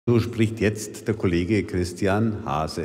So spricht jetzt der Kollege Christian Hase.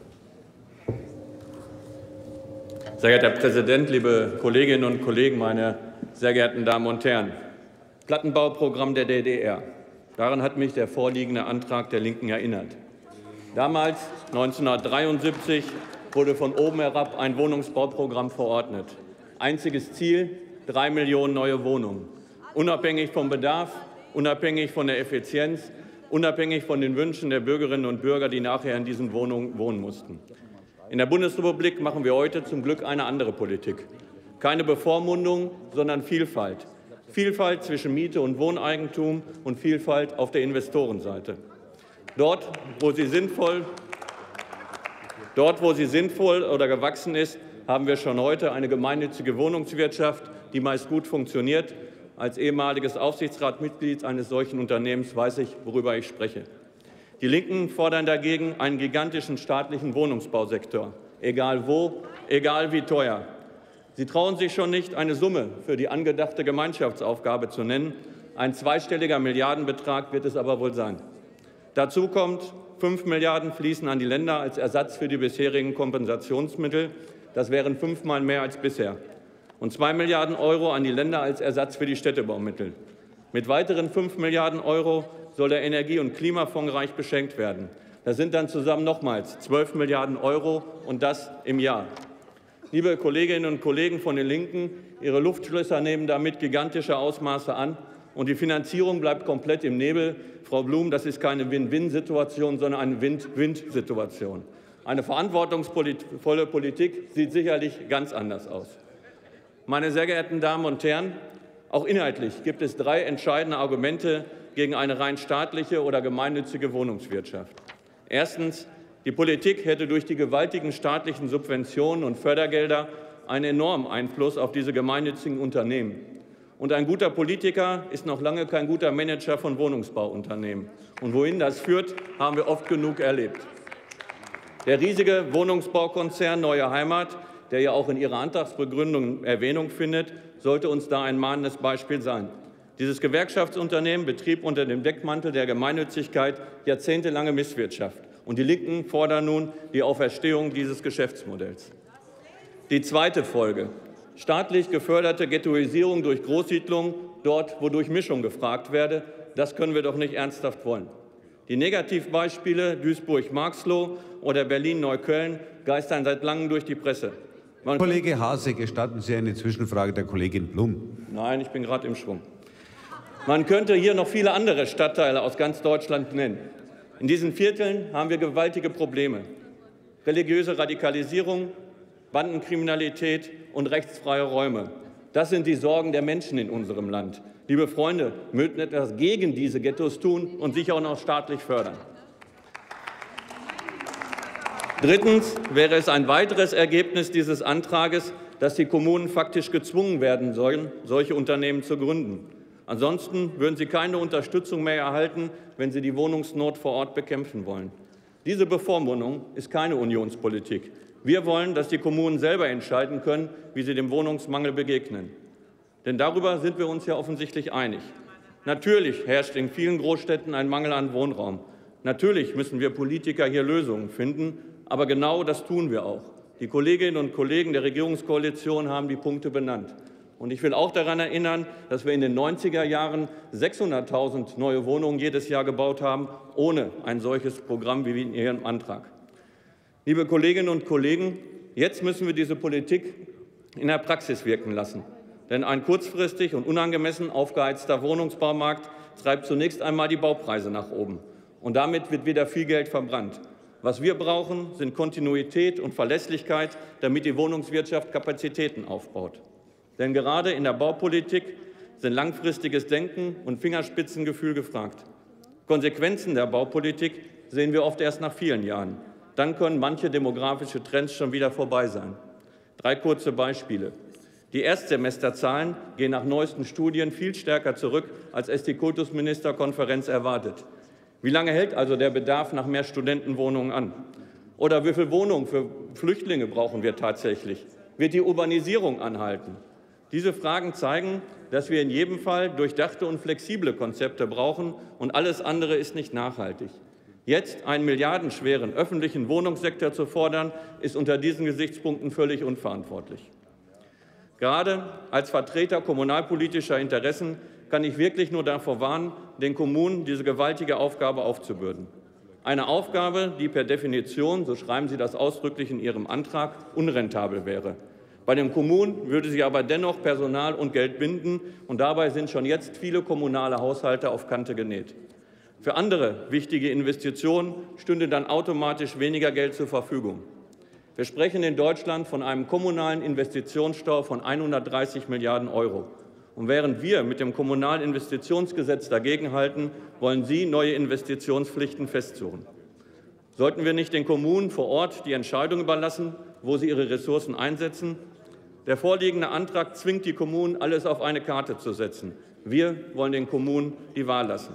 Sehr geehrter Herr Präsident, liebe Kolleginnen und Kollegen, meine sehr geehrten Damen und Herren! Plattenbauprogramm der DDR. Daran hat mich der vorliegende Antrag der Linken erinnert. Damals, 1973, wurde von oben herab ein Wohnungsbauprogramm verordnet. Einziges Ziel: 3 Millionen neue Wohnungen. Unabhängig vom Bedarf, unabhängig von der Effizienz, unabhängig von den Wünschen der Bürgerinnen und Bürger, die nachher in diesen Wohnungen wohnen mussten. In der Bundesrepublik machen wir heute zum Glück eine andere Politik. Keine Bevormundung, sondern Vielfalt. Vielfalt zwischen Miete und Wohneigentum und Vielfalt auf der Investorenseite. Dort, wo sie sinnvoll oder gewachsen ist, haben wir schon heute eine gemeinnützige Wohnungswirtschaft, die meist gut funktioniert. Als ehemaliges Aufsichtsratsmitglied eines solchen Unternehmens weiß ich, worüber ich spreche. Die Linken fordern dagegen einen gigantischen staatlichen Wohnungsbausektor, egal wo, egal wie teuer. Sie trauen sich schon nicht, eine Summe für die angedachte Gemeinschaftsaufgabe zu nennen. Ein zweistelliger Milliardenbetrag wird es aber wohl sein. Dazu kommt, 5 Milliarden fließen an die Länder als Ersatz für die bisherigen Kompensationsmittel. Das wären 5-mal mehr als bisher. Und 2 Milliarden € an die Länder als Ersatz für die Städtebaumittel. Mit weiteren 5 Milliarden € soll der Energie- und Klimafonds reich beschenkt werden. Das sind dann zusammen nochmals 12 Milliarden € und das im Jahr. Liebe Kolleginnen und Kollegen von den Linken, Ihre Luftschlösser nehmen damit gigantische Ausmaße an, und die Finanzierung bleibt komplett im Nebel. Frau Blum, das ist keine Win-Win-Situation, sondern eine Wind-Wind-Situation. Eine verantwortungsvolle Politik sieht sicherlich ganz anders aus. Meine sehr geehrten Damen und Herren, auch inhaltlich gibt es 3 entscheidende Argumente gegen eine rein staatliche oder gemeinnützige Wohnungswirtschaft. Erstens: Die Politik hätte durch die gewaltigen staatlichen Subventionen und Fördergelder einen enormen Einfluss auf diese gemeinnützigen Unternehmen. Und ein guter Politiker ist noch lange kein guter Manager von Wohnungsbauunternehmen. Und wohin das führt, haben wir oft genug erlebt. Der riesige Wohnungsbaukonzern Neue Heimat, der ja auch in Ihrer Antragsbegründung Erwähnung findet, sollte uns da ein mahnendes Beispiel sein. Dieses Gewerkschaftsunternehmen betrieb unter dem Deckmantel der Gemeinnützigkeit jahrzehntelange Misswirtschaft. Und die Linken fordern nun die Auferstehung dieses Geschäftsmodells. Die zweite Folge: staatlich geförderte Ghettoisierung durch Großsiedlungen, dort, wo Durchmischung gefragt werde. Das können wir doch nicht ernsthaft wollen. Die Negativbeispiele Duisburg-Marxloh oder Berlin-Neukölln geistern seit langem durch die Presse. Kollege Hase, gestatten Sie eine Zwischenfrage der Kollegin Blum? Nein, ich bin gerade im Schwung. Man könnte hier noch viele andere Stadtteile aus ganz Deutschland nennen. In diesen Vierteln haben wir gewaltige Probleme: religiöse Radikalisierung, Bandenkriminalität und rechtsfreie Räume. Das sind die Sorgen der Menschen in unserem Land. Liebe Freunde, wir müssen etwas gegen diese Ghettos tun und sicher auch noch staatlich fördern. Drittens wäre es ein weiteres Ergebnis dieses Antrages, dass die Kommunen faktisch gezwungen werden sollen, solche Unternehmen zu gründen. Ansonsten würden sie keine Unterstützung mehr erhalten, wenn sie die Wohnungsnot vor Ort bekämpfen wollen. Diese Bevormundung ist keine Unionspolitik. Wir wollen, dass die Kommunen selber entscheiden können, wie sie dem Wohnungsmangel begegnen. Denn darüber sind wir uns ja offensichtlich einig. Natürlich herrscht in vielen Großstädten ein Mangel an Wohnraum. Natürlich müssen wir Politiker hier Lösungen finden, aber genau das tun wir auch. Die Kolleginnen und Kollegen der Regierungskoalition haben die Punkte benannt. Und ich will auch daran erinnern, dass wir in den 90er Jahren 600.000 neue Wohnungen jedes Jahr gebaut haben, ohne ein solches Programm wie in Ihrem Antrag. Liebe Kolleginnen und Kollegen, jetzt müssen wir diese Politik in der Praxis wirken lassen. Denn ein kurzfristig und unangemessen aufgeheizter Wohnungsbaumarkt treibt zunächst einmal die Baupreise nach oben. Und damit wird wieder viel Geld verbrannt. Was wir brauchen, sind Kontinuität und Verlässlichkeit, damit die Wohnungswirtschaft Kapazitäten aufbaut. Denn gerade in der Baupolitik sind langfristiges Denken und Fingerspitzengefühl gefragt. Konsequenzen der Baupolitik sehen wir oft erst nach vielen Jahren. Dann können manche demografische Trends schon wieder vorbei sein. 3 kurze Beispiele. Die Erstsemesterzahlen gehen nach neuesten Studien viel stärker zurück, als es die Kultusministerkonferenz erwartet. Wie lange hält also der Bedarf nach mehr Studentenwohnungen an? Oder wie viele Wohnungen für Flüchtlinge brauchen wir tatsächlich? Wird die Urbanisierung anhalten? Diese Fragen zeigen, dass wir in jedem Fall durchdachte und flexible Konzepte brauchen, und alles andere ist nicht nachhaltig. Jetzt einen milliardenschweren öffentlichen Wohnungssektor zu fordern, ist unter diesen Gesichtspunkten völlig unverantwortlich. Gerade als Vertreter kommunalpolitischer Interessen kann ich wirklich nur davor warnen, den Kommunen diese gewaltige Aufgabe aufzubürden. Eine Aufgabe, die per Definition, so schreiben Sie das ausdrücklich in Ihrem Antrag, unrentabel wäre. Bei den Kommunen würde sie aber dennoch Personal und Geld binden, und dabei sind schon jetzt viele kommunale Haushalte auf Kante genäht. Für andere wichtige Investitionen stünde dann automatisch weniger Geld zur Verfügung. Wir sprechen in Deutschland von einem kommunalen Investitionsstau von 130 Milliarden €. Und während wir mit dem Kommunalen Investitionsgesetz dagegenhalten, wollen Sie neue Investitionspflichten festzurren. Sollten wir nicht den Kommunen vor Ort die Entscheidung überlassen, wo sie ihre Ressourcen einsetzen? Der vorliegende Antrag zwingt die Kommunen, alles auf eine Karte zu setzen. Wir wollen den Kommunen die Wahl lassen.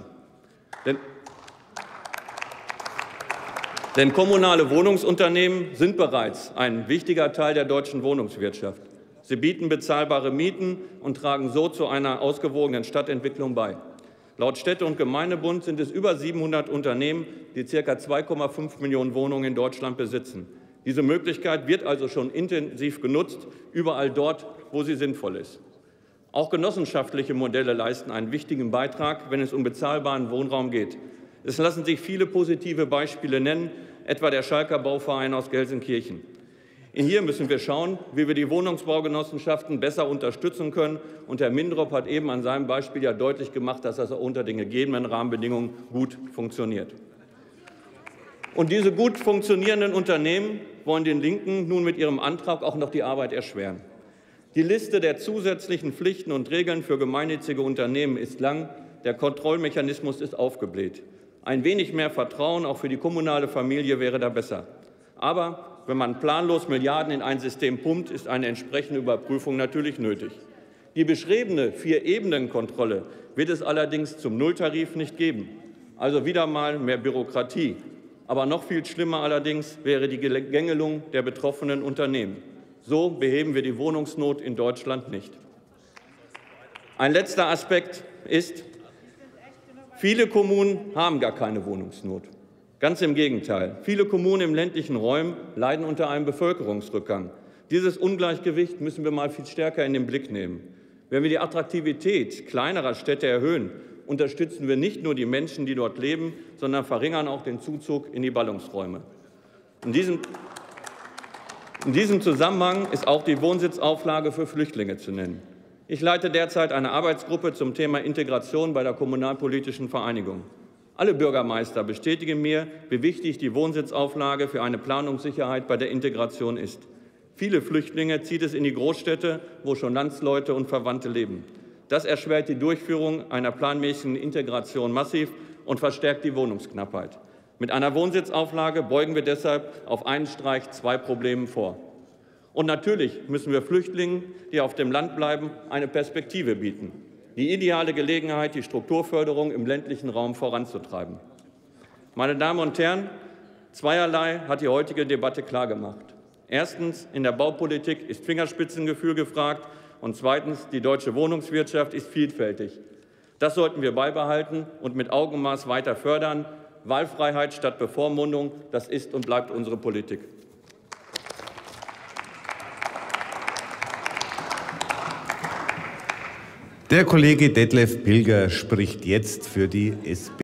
Denn kommunale Wohnungsunternehmen sind bereits ein wichtiger Teil der deutschen Wohnungswirtschaft. Sie bieten bezahlbare Mieten und tragen so zu einer ausgewogenen Stadtentwicklung bei. Laut Städte- und Gemeindebund sind es über 700 Unternehmen, die ca. 2,5 Millionen Wohnungen in Deutschland besitzen. Diese Möglichkeit wird also schon intensiv genutzt, überall dort, wo sie sinnvoll ist. Auch genossenschaftliche Modelle leisten einen wichtigen Beitrag, wenn es um bezahlbaren Wohnraum geht. Es lassen sich viele positive Beispiele nennen, etwa der Schalker Bauverein aus Gelsenkirchen. Hier müssen wir schauen, wie wir die Wohnungsbaugenossenschaften besser unterstützen können. Und Herr Mindrop hat eben an seinem Beispiel ja deutlich gemacht, dass das auch unter den gegebenen Rahmenbedingungen gut funktioniert. Und diese gut funktionierenden Unternehmen wollen den Linken nun mit ihrem Antrag auch noch die Arbeit erschweren. Die Liste der zusätzlichen Pflichten und Regeln für gemeinnützige Unternehmen ist lang, der Kontrollmechanismus ist aufgebläht. Ein wenig mehr Vertrauen auch für die kommunale Familie wäre da besser. Aber wenn man planlos Milliarden in ein System pumpt, ist eine entsprechende Überprüfung natürlich nötig. Die beschriebene 4-Ebenen-Kontrolle wird es allerdings zum Nulltarif nicht geben. Also wieder mal mehr Bürokratie. Aber noch viel schlimmer allerdings wäre die Gängelung der betroffenen Unternehmen. So beheben wir die Wohnungsnot in Deutschland nicht. Ein letzter Aspekt ist, viele Kommunen haben gar keine Wohnungsnot. Ganz im Gegenteil. Viele Kommunen im ländlichen Räumen leiden unter einem Bevölkerungsrückgang. Dieses Ungleichgewicht müssen wir mal viel stärker in den Blick nehmen. Wenn wir die Attraktivität kleinerer Städte erhöhen, unterstützen wir nicht nur die Menschen, die dort leben, sondern verringern auch den Zuzug in die Ballungsräume. In diesem Zusammenhang ist auch die Wohnsitzauflage für Flüchtlinge zu nennen. Ich leite derzeit eine Arbeitsgruppe zum Thema Integration bei der Kommunalpolitischen Vereinigung. Alle Bürgermeister bestätigen mir, wie wichtig die Wohnsitzauflage für eine Planungssicherheit bei der Integration ist. Viele Flüchtlinge zieht es in die Großstädte, wo schon Landsleute und Verwandte leben. Das erschwert die Durchführung einer planmäßigen Integration massiv und verstärkt die Wohnungsknappheit. Mit einer Wohnsitzauflage beugen wir deshalb auf einen Streich 2 Problemen vor. Und natürlich müssen wir Flüchtlingen, die auf dem Land bleiben, eine Perspektive bieten. Die ideale Gelegenheit, die Strukturförderung im ländlichen Raum voranzutreiben. Meine Damen und Herren, zweierlei hat die heutige Debatte klargemacht. Erstens, in der Baupolitik ist Fingerspitzengefühl gefragt, und zweitens, die deutsche Wohnungswirtschaft ist vielfältig. Das sollten wir beibehalten und mit Augenmaß weiter fördern. Wahlfreiheit statt Bevormundung, das ist und bleibt unsere Politik. Der Kollege Detlef Pilger spricht jetzt für die SPD.